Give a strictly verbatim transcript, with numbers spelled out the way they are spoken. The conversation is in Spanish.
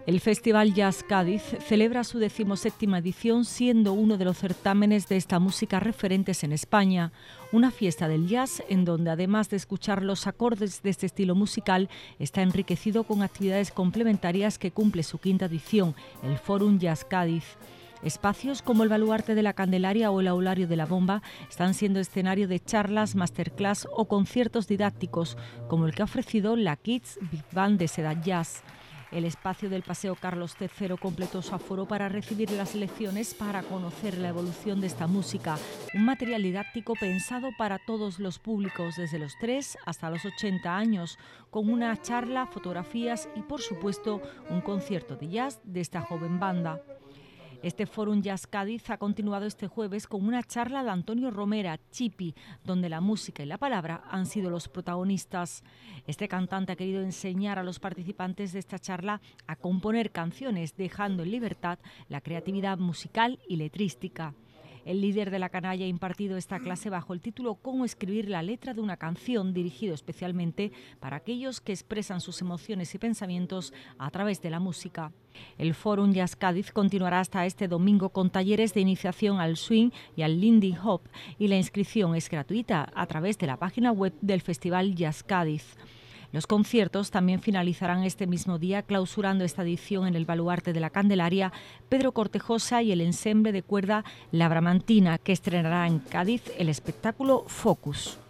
El Festival Jazz Cádiz celebra su decimoséptima edición, siendo uno de los certámenes de esta música referentes en España. Una fiesta del jazz en donde, además de escuchar los acordes de este estilo musical, está enriquecido con actividades complementarias que cumple su quinta edición, el Fórum Jazz Cádiz. Espacios como el Baluarte de la Candelaria o el Aulario de la Bomba están siendo escenario de charlas, masterclass o conciertos didácticos, como el que ha ofrecido la Kids Big Band de Seda Jazz. El espacio del Paseo Carlos tercero completó su aforo para recibir las lecciones para conocer la evolución de esta música, un material didáctico pensado para todos los públicos, desde los tres hasta los ochenta años, con una charla, fotografías y, por supuesto, un concierto de jazz de esta joven banda. Este Fórum Jazz Cádiz ha continuado este jueves con una charla de Antonio Romera, Chipi, donde la música y la palabra han sido los protagonistas. Este cantante ha querido enseñar a los participantes de esta charla a componer canciones, dejando en libertad la creatividad musical y letrística. El líder de la canalla ha impartido esta clase bajo el título Cómo escribir la letra de una canción, dirigido especialmente para aquellos que expresan sus emociones y pensamientos a través de la música. El Fórum Jazz Cádiz continuará hasta este domingo con talleres de iniciación al swing y al lindy hop, y la inscripción es gratuita a través de la página web del Festival Jazz Cádiz. Los conciertos también finalizarán este mismo día, clausurando esta edición en el Baluarte de la Candelaria Pedro Cortejosa y el ensemble de cuerda La Bramantina, que estrenará en Cádiz el espectáculo Focus.